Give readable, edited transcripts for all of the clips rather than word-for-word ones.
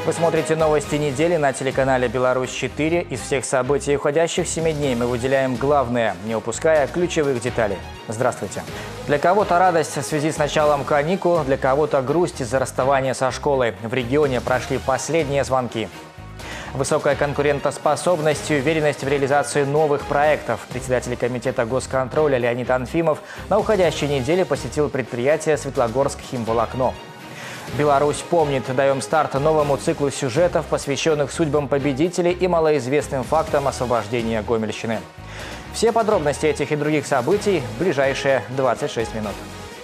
Вы смотрите новости недели на телеканале «Беларусь-4». Из всех событий уходящих 7 дней мы выделяем главное, не упуская ключевых деталей. Здравствуйте. Для кого-то радость в связи с началом каникул, для кого-то грусть из-за расставания со школой. В регионе прошли последние звонки. Высокая конкурентоспособность и уверенность в реализации новых проектов. Председатель комитета госконтроля Леонид Анфимов на уходящей неделе посетил предприятие «Светлогорск химволокно». «Беларусь помнит». Даем старт новому циклу сюжетов, посвященных судьбам победителей и малоизвестным фактам освобождения Гомельщины. Все подробности этих и других событий в ближайшие 26 минут.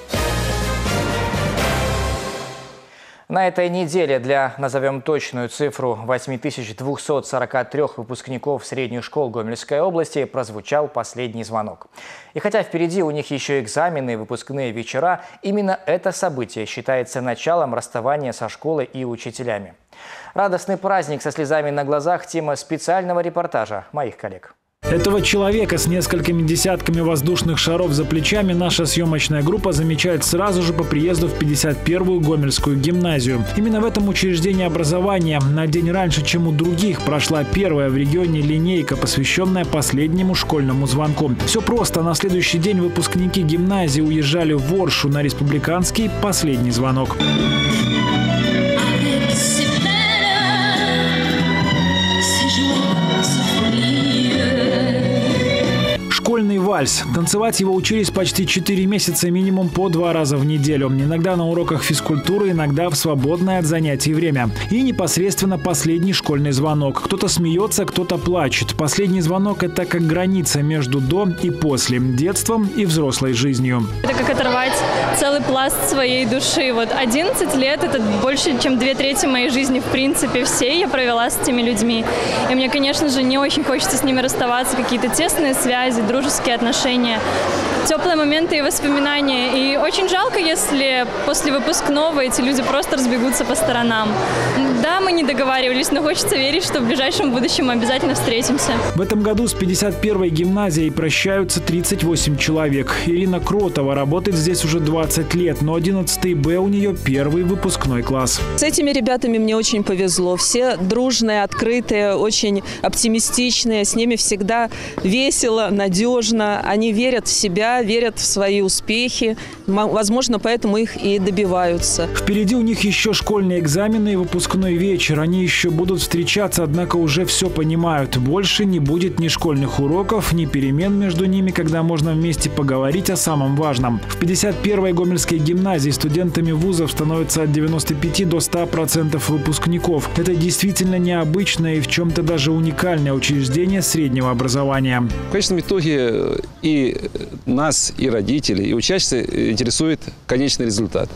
На этой неделе для, назовем точную цифру, 8243 выпускников средних школ Гомельской области прозвучал последний звонок. И хотя впереди у них еще экзамены и выпускные вечера, именно это событие считается началом расставания со школой и учителями. Радостный праздник со слезами на глазах – тема специального репортажа моих коллег. Этого человека с несколькими десятками воздушных шаров за плечами наша съемочная группа замечает сразу же по приезду в 51-ю Гомельскую гимназию. Именно в этом учреждении образования на день раньше, чем у других, прошла первая в регионе линейка, посвященная последнему школьному звонку. Все просто. На следующий день выпускники гимназии уезжали в Оршу на республиканский последний звонок. Школьный вальс. Танцевать его учились почти 4 месяца, минимум по 2 раза в неделю. Иногда на уроках физкультуры, иногда в свободное от занятий время. И непосредственно последний школьный звонок. Кто-то смеется, кто-то плачет. Последний звонок – это как граница между до и после, детством и взрослой жизнью. Это как оторвать целый пласт своей души. Вот 11 лет – это больше, чем 2/3 моей жизни, в принципе, всей я провела с этими людьми. И мне, конечно же, не очень хочется с ними расставаться. Какие-то тесные связи, дружеские отношения, теплые моменты и воспоминания. И очень жалко, если после выпускного эти люди просто разбегутся по сторонам. Да, мы не договаривались, но хочется верить, что в ближайшем будущем мы обязательно встретимся. В этом году с 51-й гимназией прощаются 38 человек. Ирина Кротова работает здесь уже 20 лет, но 11 Б у нее первый выпускной класс. С этими ребятами мне очень повезло. Все дружные, открытые, очень оптимистичные. С ними всегда весело, надежно. Они верят в себя, верят в свои успехи. Возможно, поэтому их и добиваются. Впереди у них еще школьные экзамены и выпускной вечер. Они еще будут встречаться, однако уже все понимают. Больше не будет ни школьных уроков, ни перемен между ними, когда можно вместе поговорить о самом важном. В 51-й Гомельской гимназии студентами вузов становится от 95 до 100% выпускников. Это действительно необычное и в чем-то даже уникальное учреждение среднего образования. В конечном итоге и нас, и родителей, и учащихся интересует конечный результат.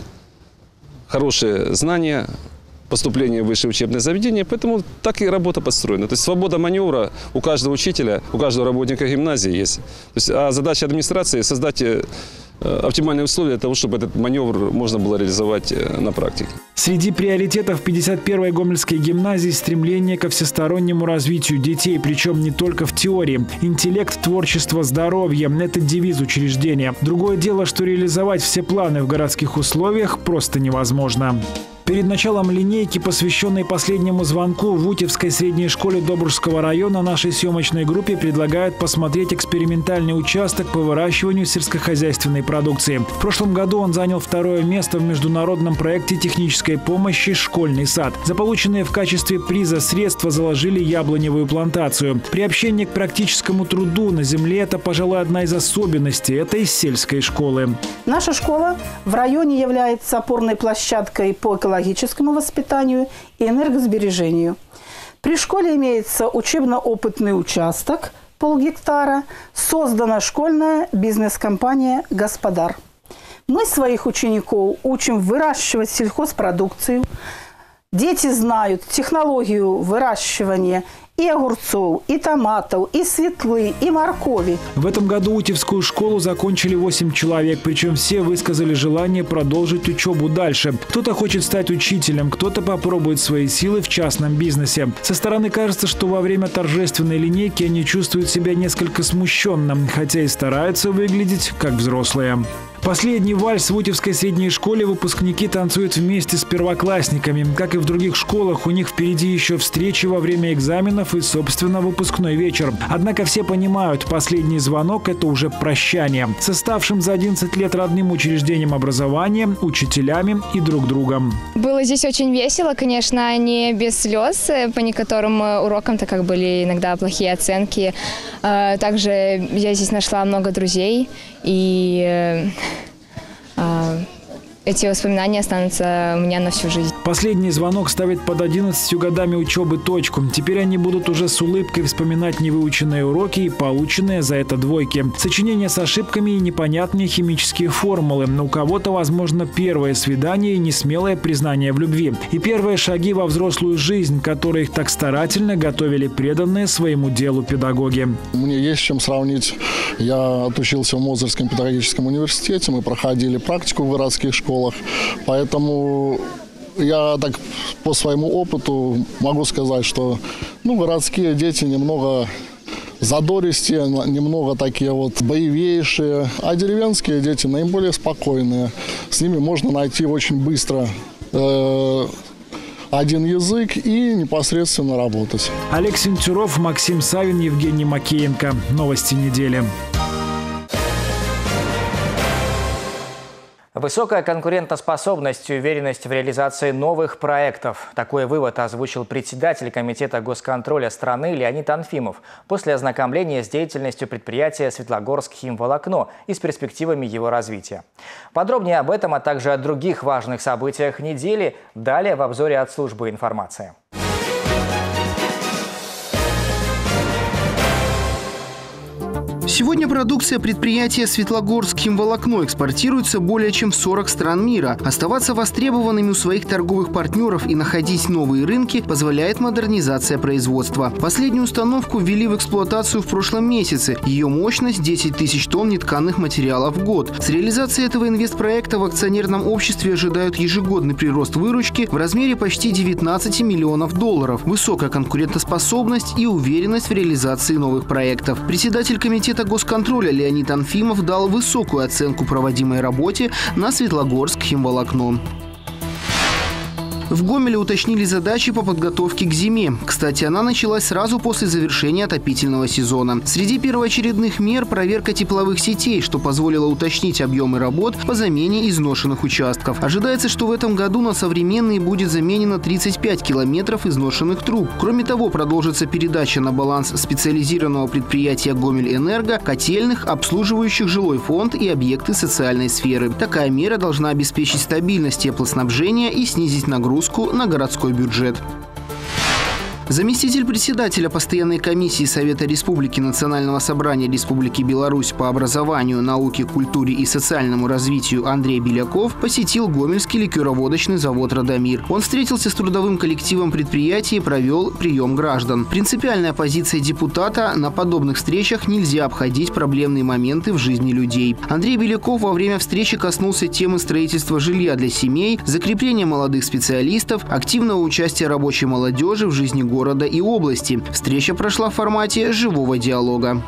Хорошие знания, поступление в высшее учебное заведение, поэтому так и работа построена. То есть свобода маневра у каждого учителя, у каждого работника гимназии есть. То есть, а задача администрации – создать оптимальные условия для того, чтобы этот маневр можно было реализовать на практике. Среди приоритетов 51-й Гомельской гимназии стремление ко всестороннему развитию детей, причем не только в теории. Интеллект, творчество, здоровье – это девиз учреждения. Другое дело, что реализовать все планы в городских условиях просто невозможно. Перед началом линейки, посвященной последнему звонку, в Утевской средней школе Добружского района нашей съемочной группе предлагают посмотреть экспериментальный участок по выращиванию сельскохозяйственной продукции. В прошлом году он занял 2-е место в международном проекте технической помощи «Школьный сад». За полученные в качестве приза средства заложили яблоневую плантацию. Приобщение к практическому труду на земле – это, пожалуй, одна из особенностей этой сельской школы. Наша школа в районе является опорной площадкой по экологическому воспитанию и энергосбережению. При школе имеется учебно-опытный участок, полгектара, создана школьная бизнес-компания «Господар». Мы своих учеников учим выращивать сельхозпродукцию. Дети знают технологию выращивания и огурцов, и томатов, и свеклы, и моркови. В этом году Утевскую школу закончили 8 человек, причем все высказали желание продолжить учебу дальше. Кто-то хочет стать учителем, кто-то попробует свои силы в частном бизнесе. Со стороны кажется, что во время торжественной линейки они чувствуют себя несколько смущенно, хотя и стараются выглядеть как взрослые. Последний вальс в Утевской средней школе выпускники танцуют вместе с первоклассниками. Как и в других школах, у них впереди еще встречи во время экзаменов и, собственно, выпускной вечер. Однако все понимают, последний звонок – это уже прощание с оставшим за 11 лет родным учреждением образования, учителями и друг другом. Было здесь очень весело, конечно, не без слез по некоторым урокам, так как были иногда плохие оценки. Также я здесь нашла много друзей, и эти воспоминания останутся у меня на всю жизнь. Последний звонок ставит под 11 годами учебы точку. Теперь они будут уже с улыбкой вспоминать невыученные уроки и полученные за это двойки. Сочинения с ошибками и непонятные химические формулы. У кого-то, возможно, первое свидание и несмелое признание в любви. И первые шаги во взрослую жизнь, которые их так старательно готовили преданные своему делу педагоги. Мне есть с чем сравнить. Я отучился в Мозырском педагогическом университете. Мы проходили практику в городских школах. Поэтому я так по своему опыту могу сказать, что городские дети немного задористые, немного такие вот боевейшие, а деревенские дети наиболее спокойные. С ними можно найти очень быстро один язык и непосредственно работать. Олег Сентюров, Максим Савин, Евгений Макеенко. Новости недели. Высокая конкурентоспособность и уверенность в реализации новых проектов. Такой вывод озвучил председатель Комитета госконтроля страны Леонид Анфимов после ознакомления с деятельностью предприятия «Светлогорск химволокно» и с перспективами его развития. Подробнее об этом, а также о других важных событиях недели далее в обзоре от службы информации. Сегодня продукция предприятия «Светлогорск химволокно» экспортируется более чем в 40 стран мира. Оставаться востребованными у своих торговых партнеров и находить новые рынки позволяет модернизация производства. Последнюю установку ввели в эксплуатацию в прошлом месяце. Ее мощность – 10 тысяч тонн нетканых материалов в год. С реализацией этого инвестпроекта в акционерном обществе ожидают ежегодный прирост выручки в размере почти 19 миллионов долларов, высокая конкурентоспособность и уверенность в реализации новых проектов. Председатель Комитета госконтроля Леонид Анфимов дал высокую оценку проводимой работе на Светлогорск химволокно. В Гомеле уточнили задачи по подготовке к зиме. Кстати, она началась сразу после завершения отопительного сезона. Среди первоочередных мер – проверка тепловых сетей, что позволило уточнить объемы работ по замене изношенных участков. Ожидается, что в этом году на современные будет заменено 35 километров изношенных труб. Кроме того, продолжится передача на баланс специализированного предприятия «Гомельэнерго» котельных, обслуживающих жилой фонд и объекты социальной сферы. Такая мера должна обеспечить стабильность теплоснабжения и снизить нагрузку на городской бюджет. Заместитель председателя Постоянной комиссии Совета Республики Национального собрания Республики Беларусь по образованию, науке, культуре и социальному развитию Андрей Беляков посетил Гомельский ликероводочный завод «Радомир». Он встретился с трудовым коллективом предприятия и провел прием граждан. Принципиальная позиция депутата – на подобных встречах нельзя обходить проблемные моменты в жизни людей. Андрей Беляков во время встречи коснулся темы строительства жилья для семей, закрепления молодых специалистов, активного участия рабочей молодежи в жизни города и области. Встреча прошла в формате живого диалога.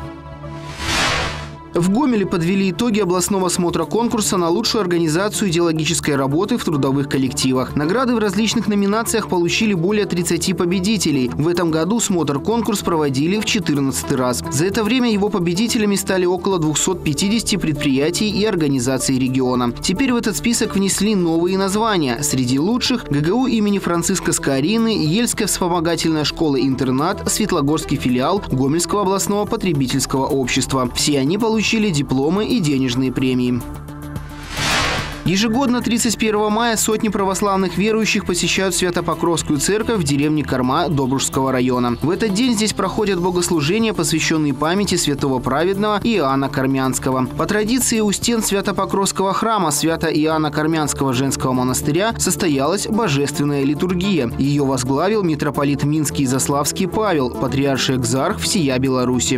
В Гомеле подвели итоги областного смотра конкурса на лучшую организацию идеологической работы в трудовых коллективах. Награды в различных номинациях получили более 30 победителей. В этом году смотр-конкурс проводили в 14-й раз. За это время его победителями стали около 250 предприятий и организаций региона. Теперь в этот список внесли новые названия. Среди лучших – ГГУ имени Франциска Скорины, Ельская вспомогательная школа-интернат, Светлогорский филиал Гомельского областного потребительского общества. Все они получили дипломы и денежные премии. Ежегодно 31 мая сотни православных верующих посещают Свято-Покровскую церковь в деревне Корма Добружского района. В этот день здесь проходят богослужения, посвященные памяти святого праведного Иоанна Кормянского. По традиции у стен Свято-Покровского храма Свято-Иоанна Кормянского женского монастыря состоялась божественная литургия. Ее возглавил митрополит Минский и Заславский Павел, патриарший экзарх всея Беларуси.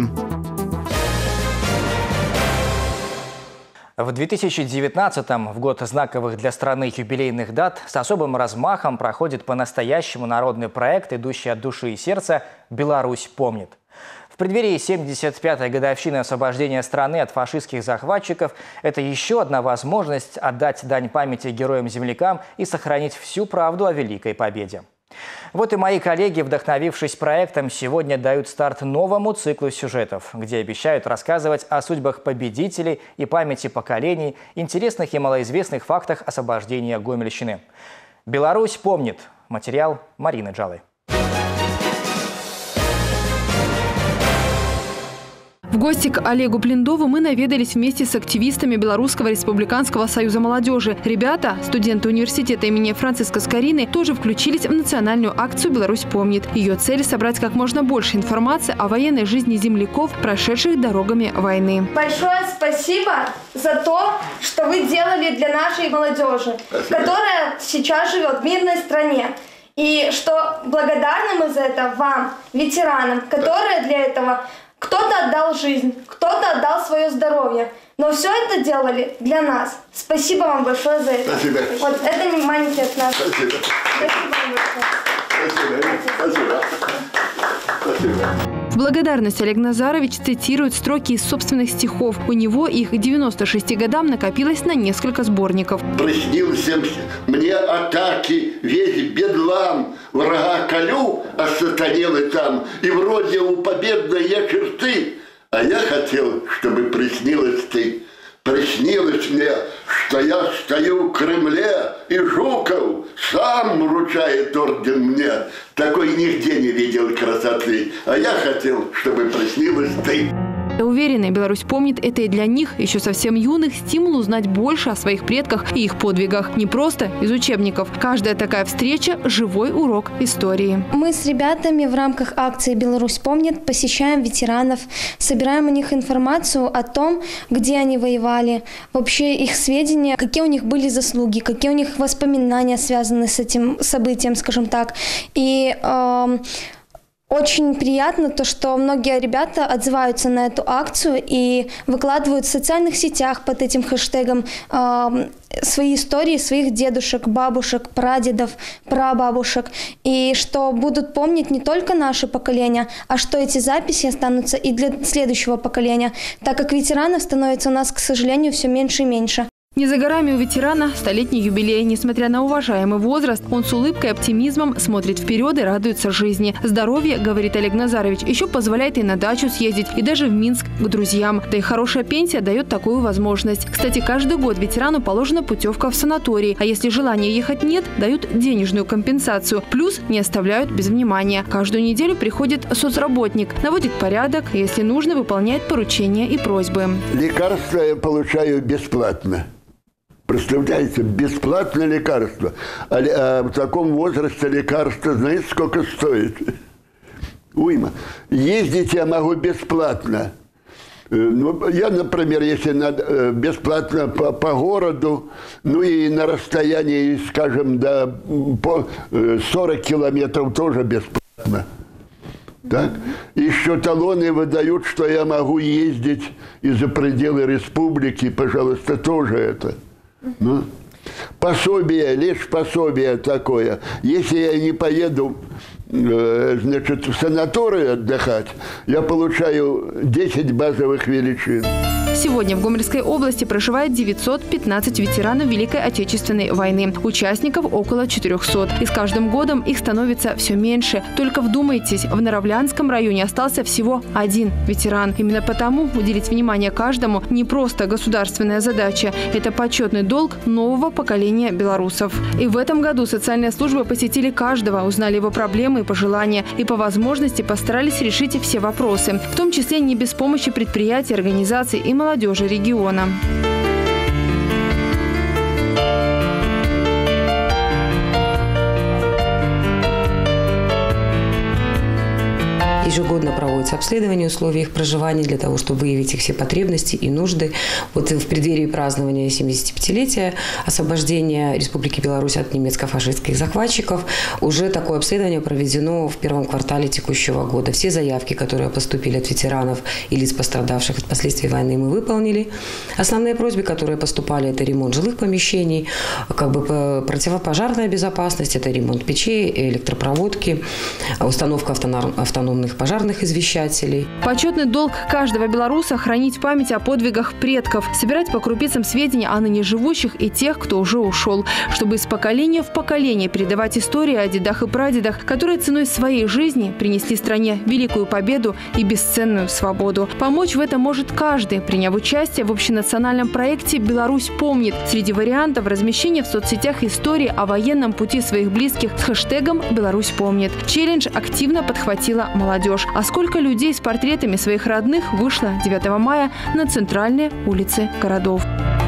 В 2019-м, в год знаковых для страны юбилейных дат, с особым размахом проходит по-настоящему народный проект, идущий от души и сердца «Беларусь помнит». В преддверии 75-й годовщины освобождения страны от фашистских захватчиков это еще одна возможность отдать дань памяти героям-землякам и сохранить всю правду о Великой Победе. Вот и мои коллеги, вдохновившись проектом, сегодня дают старт новому циклу сюжетов, где обещают рассказывать о судьбах победителей и памяти поколений, интересных и малоизвестных фактах освобождения Гомельщины. «Беларусь помнит». Материал Марины Джалы. В гости к Олегу Плиндову мы наведались вместе с активистами Белорусского республиканского союза молодежи. Ребята, студенты университета имени Франциска Скорины, тоже включились в национальную акцию «Беларусь помнит». Ее цель – собрать как можно больше информации о военной жизни земляков, прошедших дорогами войны. Большое спасибо за то, что вы делали для нашей молодежи, которая сейчас живет в мирной стране. И что благодарны мы за это вам, ветеранам, которые для этого... Кто-то отдал жизнь, кто-то отдал свое здоровье. Но все это делали для нас. Спасибо вам большое за это. Спасибо. Вот это не маленький от нас. Спасибо. Спасибо вам большое. Спасибо. Спасибо. В благодарность Олег Назарович цитирует строки из собственных стихов. У него их к 96 годам накопилось на несколько сборников. Приснился мне атаки, весь бедлам, врага колю, осатанелы там, и вроде у победной я черты, а я хотел, чтобы приснилась ты. Приснилось мне, что я стою в Кремле, и Жуков сам вручает орден мне. Такой нигде не видел красоты, а я хотел, чтобы приснилась ты. Уверенный, Беларусь помнит, это и для них, еще совсем юных, стимул узнать больше о своих предках и их подвигах. Не просто из учебников. Каждая такая встреча – живой урок истории. Мы с ребятами в рамках акции «Беларусь помнит» посещаем ветеранов, собираем у них информацию о том, где они воевали, вообще их сведения, какие у них были заслуги, какие у них воспоминания связаны с этим событием, скажем так. И очень приятно то, что многие ребята отзываются на эту акцию и выкладывают в социальных сетях под этим хэштегом свои истории своих дедушек, бабушек, прадедов, прабабушек. И что будут помнить не только наше поколение, а что эти записи останутся и для следующего поколения, так как ветеранов становится у нас, к сожалению, все меньше и меньше. Не за горами у ветерана столетний юбилей. Несмотря на уважаемый возраст, он с улыбкой и оптимизмом смотрит вперед и радуется жизни. Здоровье, говорит Олег Назарович, еще позволяет и на дачу съездить, и даже в Минск к друзьям. Да и хорошая пенсия дает такую возможность. Кстати, каждый год ветерану положена путевка в санаторий. А если желания ехать нет, дают денежную компенсацию. Плюс не оставляют без внимания. Каждую неделю приходит соцработник, наводит порядок, если нужно, выполняет поручения и просьбы. Лекарства я получаю бесплатно. Представляете, бесплатное лекарство. А в таком возрасте лекарство, знаете, сколько стоит? Уйма. Ездить я могу бесплатно. Ну, я, например, если бесплатно по городу, ну и на расстоянии, скажем, до 40 километров тоже бесплатно. Так? Еще талоны выдают, что я могу ездить и за пределы республики, пожалуйста, тоже это. Ну, пособие, лишь пособие такое. Если я не поеду, значит, в санаторий отдыхать, я получаю 10 базовых величин. Сегодня в Гомельской области проживает 915 ветеранов Великой Отечественной войны. Участников около 400. И с каждым годом их становится все меньше. Только вдумайтесь, в Наравлянском районе остался всего один ветеран. Именно потому уделить внимание каждому не просто государственная задача. Это почетный долг нового поколения белорусов. И в этом году социальные службы посетили каждого, узнали его проблемы и пожелания. И по возможности постарались решить все вопросы. В том числе не без помощи предприятий, организаций и молодежи региона. Ежегодно проводится обследование условий их проживания для того, чтобы выявить их все потребности и нужды. Вот в преддверии празднования 75-летия освобождения Республики Беларусь от немецко-фашистских захватчиков уже такое обследование проведено в первом квартале текущего года. Все заявки, которые поступили от ветеранов и лиц, пострадавших от последствий войны, мы выполнили. Основные просьбы, которые поступали, это ремонт жилых помещений, противопожарная безопасность, это ремонт печей, электропроводки, установка автономных молодых пожарных извещателей. Почетный долг каждого белоруса – хранить память о подвигах предков, собирать по крупицам сведения о ныне живущих и тех, кто уже ушел, чтобы из поколения в поколение передавать истории о дедах и прадедах, которые ценой своей жизни принесли стране великую победу и бесценную свободу. Помочь в этом может каждый, приняв участие в общенациональном проекте «Беларусь помнит». Среди вариантов размещение в соцсетях истории о военном пути своих близких с хэштегом «Беларусь помнит». Челлендж активно подхватила молодежь. А сколько людей с портретами своих родных вышло 9 мая на центральные улицы городов.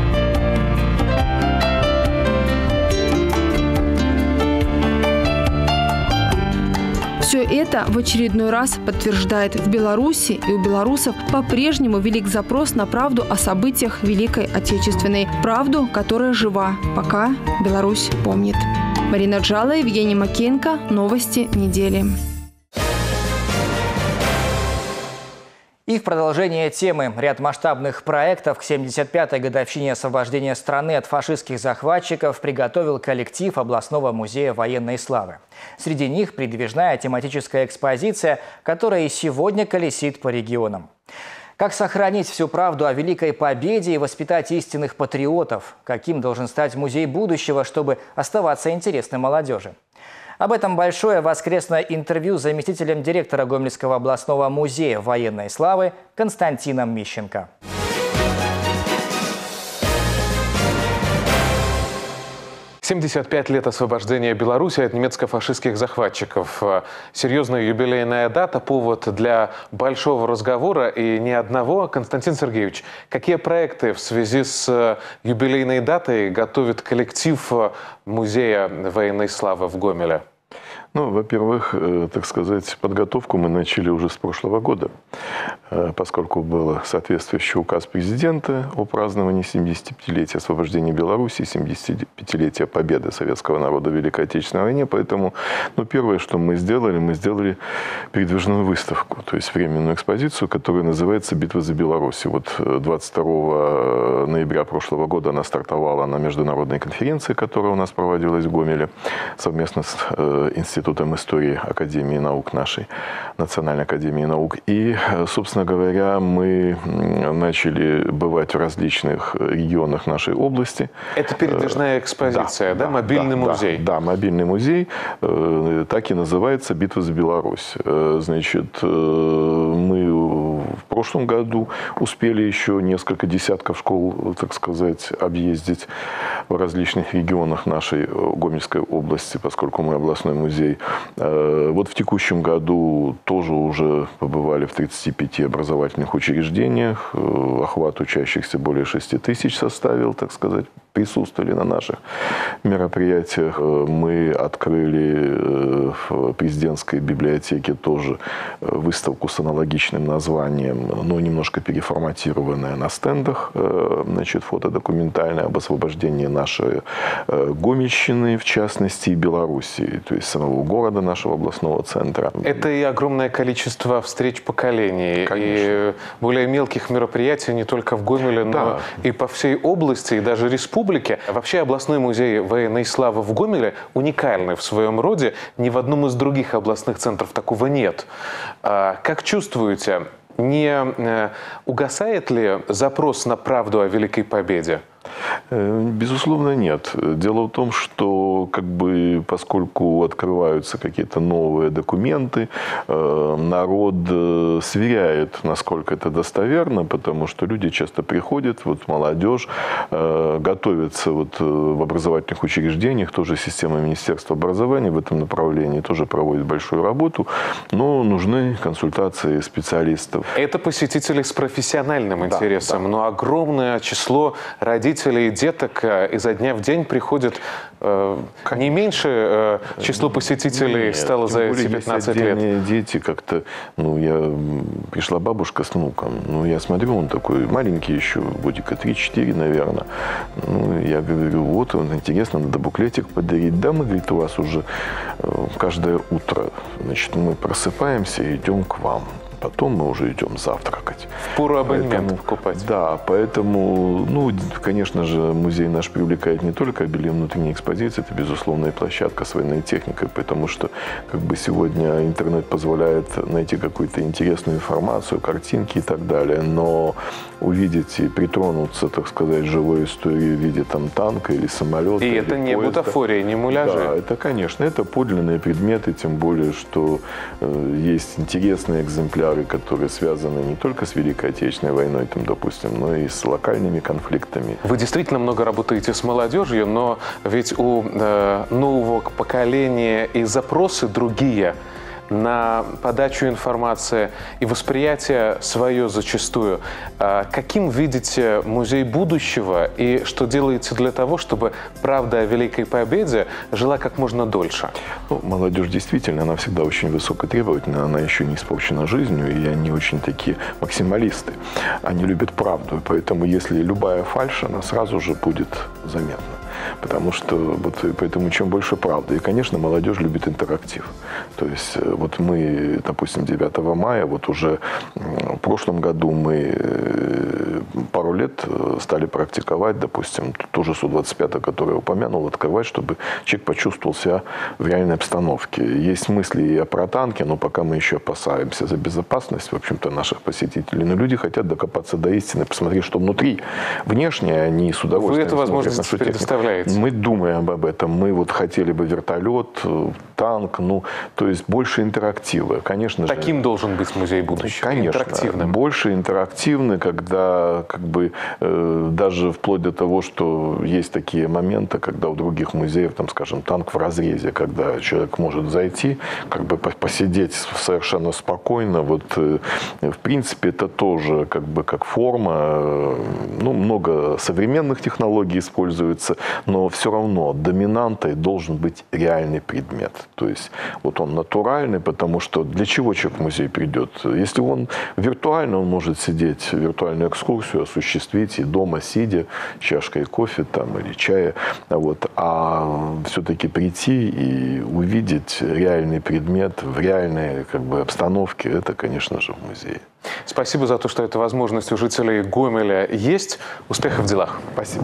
Все это в очередной раз подтверждает: в Беларуси и у белорусов по-прежнему велик запрос на правду о событиях Великой Отечественной. Правду, которая жива, пока Беларусь помнит. Марина Джала, Евгений Макеенко. Новости недели. И в продолжение темы ряд масштабных проектов к 75-й годовщине освобождения страны от фашистских захватчиков приготовил коллектив областного музея военной славы. Среди них передвижная тематическая экспозиция, которая и сегодня колесит по регионам. Как сохранить всю правду о Великой Победе и воспитать истинных патриотов? Каким должен стать музей будущего, чтобы оставаться интересным молодежи? Об этом большое воскресное интервью с заместителем директора Гомельского областного музея военной славы Константином Мищенко. – 75 лет освобождения Беларуси от немецко-фашистских захватчиков. Серьезная юбилейная дата, повод для большого разговора и не одного. Константин Сергеевич, какие проекты в связи с юбилейной датой готовит коллектив музея военной славы в Гомеле? Ну, во-первых, так сказать, подготовку мы начали уже с прошлого года, поскольку был соответствующий указ президента о праздновании 75-летия освобождения Беларуси, 75-летия победы советского народа в Великой Отечественной войне. Поэтому, первое, что мы сделали передвижную выставку, то есть временную экспозицию, которая называется «Битва за Беларусь». Вот 22 ноября прошлого года она стартовала на международной конференции, которая у нас проводилась в Гомеле совместно с Институтом истории Академии наук нашей, Национальной академии наук. И, собственно говоря, мы начали бывать в различных регионах нашей области. Это передвижная экспозиция, да? Мобильный музей? Да, мобильный музей. Так и называется «Битва за Беларусь». Значит, мы в прошлом году успели еще несколько десятков школ, так сказать, объездить в различных регионах нашей Гомельской области, поскольку мы областной музей. Вот в текущем году тоже уже побывали в 35 образовательных учреждениях. Охват учащихся более 6 тысяч составил, так сказать, присутствовали на наших мероприятиях. Мы открыли в президентской библиотеке тоже выставку с аналогичным названием, но немножко переформатированная на стендах. Значит, фотодокументальное об освобождении нашей Гомельщины, в частности, и Белоруссии, то есть самого города нашего областного центра. Это и огромное количество встреч поколений, и более мелких мероприятий не только в Гомеле, но и по всей области, и даже республике. Вообще областной музей военной славы в Гомеле уникальный в своем роде. Ни в одном из других областных центров такого нет. Как чувствуете, не угасает ли запрос на правду о Великой Победе? Безусловно, нет. Дело в том, что поскольку открываются какие-то новые документы, народ сверяет, насколько это достоверно, потому что люди часто приходят, молодежь, готовится в образовательных учреждениях, тоже система Министерства образования в этом направлении тоже проводит большую работу, но нужны консультации специалистов. Это посетители с профессиональным интересом, но огромное число родителей и деток изо дня в день приходит не меньше число посетителей стало за эти 15 лет. Дети как-то, пришла бабушка с внуком, я смотрю, он такой маленький еще, годика 3-4, наверное. Я говорю, вот, интересно, надо буклетик подарить. Да, мы, говорит, у вас уже каждое утро, значит, мы просыпаемся и идем к вам. потом мы уже идем завтракать. Пору абонементов покупать. Да, поэтому, ну, конечно же, музей наш привлекает не только обилием внутренней экспозиции, это, безусловно, и площадка с военной техникой, потому что, как бы, сегодня интернет позволяет найти какую-то интересную информацию, картинки и так далее, но увидеть и притронуться, так сказать, живой истории в виде там танка или самолета. И это не поезда. Бутафория, не муляжи. Да, это, конечно, это подлинные предметы, тем более, что есть интересные экземпляры, которые связаны не только с Великой Отечественной войной, там, допустим, но и с локальными конфликтами. Вы действительно много работаете с молодежью, но ведь у нового поколения и запросы другие на подачу информации и восприятие свое зачастую. Каким видите музей будущего и что делаете для того, чтобы правда о Великой Победе жила как можно дольше? Ну, молодежь действительно, она всегда очень высокотребовательна, она еще не испорчена жизнью, и они очень такие максималисты. Они любят правду, поэтому если любая фальшь, она сразу же будет заметна. Потому что вот поэтому чем больше правды. И, конечно, молодежь любит интерактив. То есть вот мы, допустим, 9 мая, вот уже в прошлом году мы пару лет стали практиковать, допустим, ту же Су-25, которую я упомянул, открывать, чтобы человек почувствовал себя в реальной обстановке. Есть мысли и о протанке, но пока мы еще опасаемся за безопасность, в общем-то, наших посетителей. Но люди хотят докопаться до истины, посмотреть, что внутри. Внешне они с удовольствием. Вы эту возможность предоставляете? Мы думаем об этом. Мы вот хотели бы вертолет, танк, ну, то есть больше интерактива. Конечно же. Таким должен быть музей будущего. Конечно. Интерактивным. Больше интерактивный, когда как бы даже вплоть до того, что есть такие моменты, когда у других музеев, там, скажем, танк в разрезе, когда человек может зайти, как бы посидеть совершенно спокойно. Вот, в принципе, это тоже как бы как форма. Ну, много современных технологий используется, но все равно доминантой должен быть реальный предмет. То есть вот он натуральный, потому что для чего человек в музей придет? Если он виртуально, он может сидеть, виртуальную экскурсию осуществить и дома сидя, чашкой кофе там, или чая. Вот. А все-таки прийти и увидеть реальный предмет в реальной как бы обстановке, это, конечно же, в музее. Спасибо за то, что эта возможность у жителей Гомеля есть. Успехов в делах. Спасибо.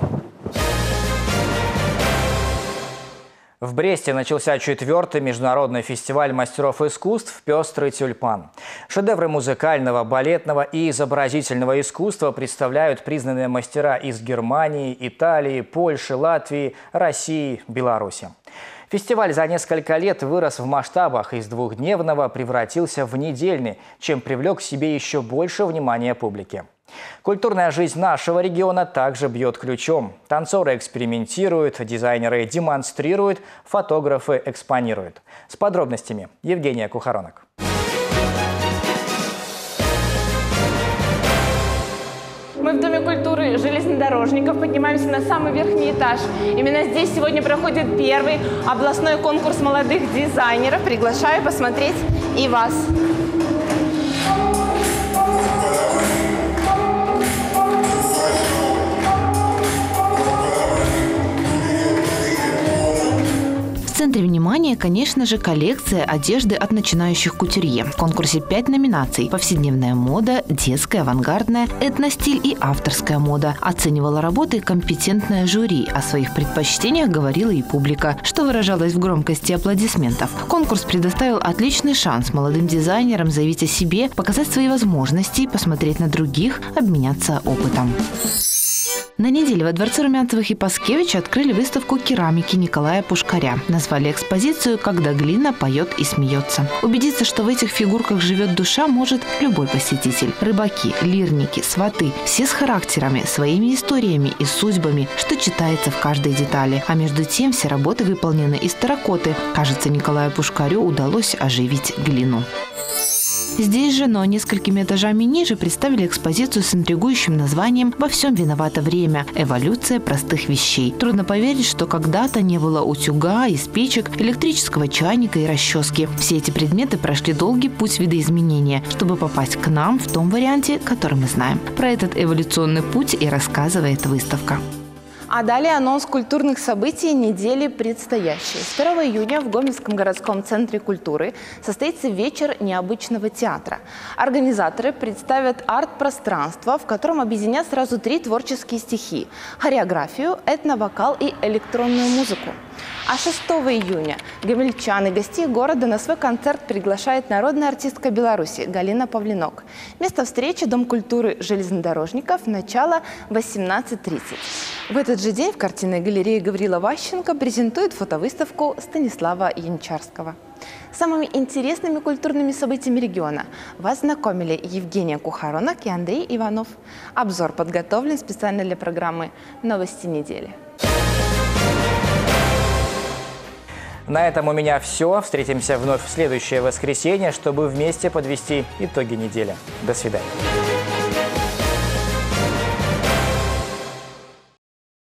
В Бресте начался 4-й международный фестиваль мастеров искусств «Пестрый тюльпан». Шедевры музыкального, балетного и изобразительного искусства представляют признанные мастера из Германии, Италии, Польши, Латвии, России, Беларуси. Фестиваль за несколько лет вырос в масштабах, из двухдневного превратился в недельный, чем привлек к себе еще больше внимания публики. Культурная жизнь нашего региона также бьет ключом. Танцоры экспериментируют, дизайнеры демонстрируют, фотографы экспонируют. С подробностями Евгения Кухаронок. Мы в Доме культуры железнодорожников поднимаемся на самый верхний этаж. Именно здесь сегодня проходит первый областной конкурс молодых дизайнеров. Приглашаю посмотреть и вас. В центре внимания, конечно же, коллекция одежды от начинающих кутюрье. В конкурсе 5 номинаций: повседневная мода, детская, авангардная, этностиль и авторская мода. Оценивала работы компетентное жюри. О своих предпочтениях говорила и публика, что выражалось в громкости аплодисментов. Конкурс предоставил отличный шанс молодым дизайнерам заявить о себе, показать свои возможности, посмотреть на других, обменяться опытом. На неделе во дворце Румянцевых и Паскевича открыли выставку керамики Николая Пушкаря. Назвали экспозицию «Когда глина поет и смеется». Убедиться, что в этих фигурках живет душа, может любой посетитель. Рыбаки, лирники, сваты – все с характерами, своими историями и судьбами, что читается в каждой детали. А между тем все работы выполнены из терракоты. Кажется, Николаю Пушкарю удалось оживить глину. Здесь же, но несколькими этажами ниже, представили экспозицию с интригующим названием «Во всем виновато время. Эволюция простых вещей». Трудно поверить, что когда-то не было утюга и спичек, электрического чайника и расчески. Все эти предметы прошли долгий путь видоизменения, чтобы попасть к нам в том варианте, который мы знаем. Про этот эволюционный путь и рассказывает выставка. А далее анонс культурных событий недели предстоящей. С 1 июня в Гомельском городском центре культуры состоится вечер необычного театра. Организаторы представят арт-пространство, в котором объединят сразу 3 творческие стихии – хореографию, этновокал и электронную музыку. А 6 июня гомельчан и гостей города на свой концерт приглашает народная артистка Беларуси Галина Павлинок. Место встречи – Дом культуры железнодорожников, начало 18:30. В этот же день в картинной галерее Гаврила Ващенко презентует фотовыставку Станислава Янчарского. Самыми интересными культурными событиями региона вас знакомили Евгения Кухаронок и Андрей Иванов. Обзор подготовлен специально для программы «Новости недели». На этом у меня все. Встретимся вновь в следующее воскресенье, чтобы вместе подвести итоги недели. До свидания.